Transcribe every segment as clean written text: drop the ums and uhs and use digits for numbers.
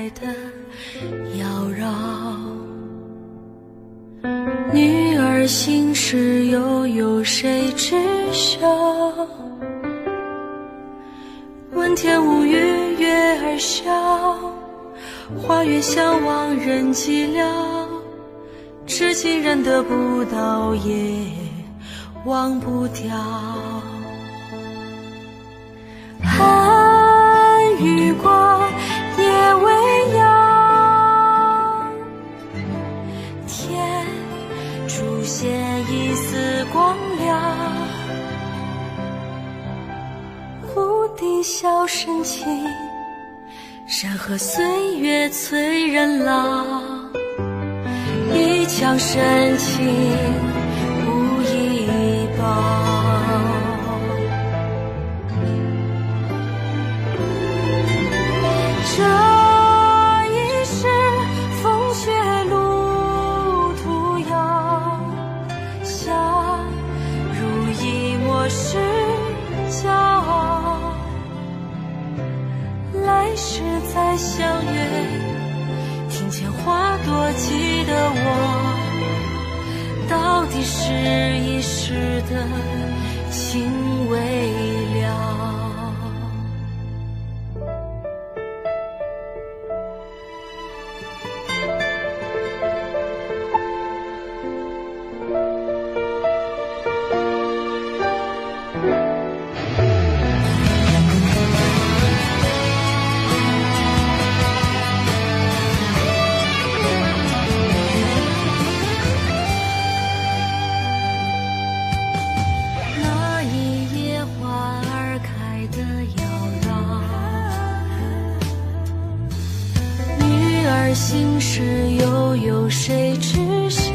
的妖娆。女儿心事又有谁知晓？问天无语，月儿笑，花月相望人寂寥。痴情人得不到，也忘不掉。寒雨过，夜未央，天出现一丝光亮。湖底笑深情，山河岁月催人老。一腔深情无以报。这一世风雪路途遥，相濡以沫是骄傲。来世再相约，庭前花朵记得我，到底是一时的情未了。心事又有谁知晓？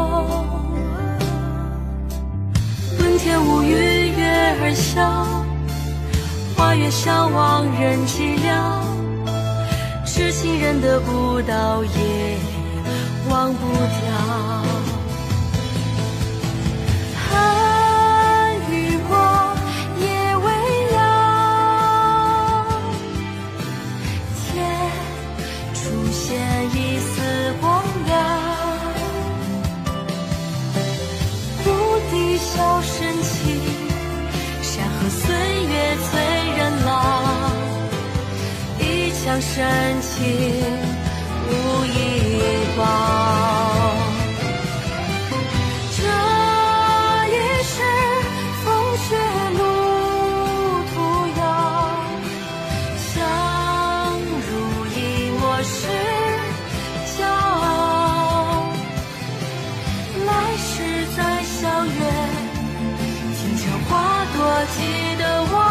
问天无语，月儿笑，花月相望人寂寥。痴情人得不到，也忘不掉。寒雨过，夜未央，天出现一丝光亮。湖底笑深情，山河岁月催人老。一腔深情无以报。这一世风雪路途遥，相濡以沫是骄傲。来世再相约，庭前花朵记得我，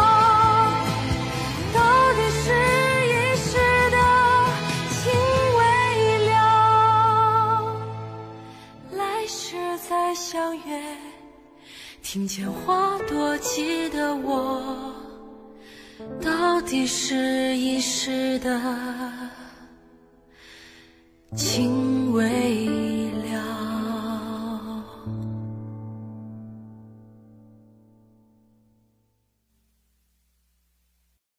到底是一时的情未了。来世再相约，庭前花朵记得我，到底是一时的情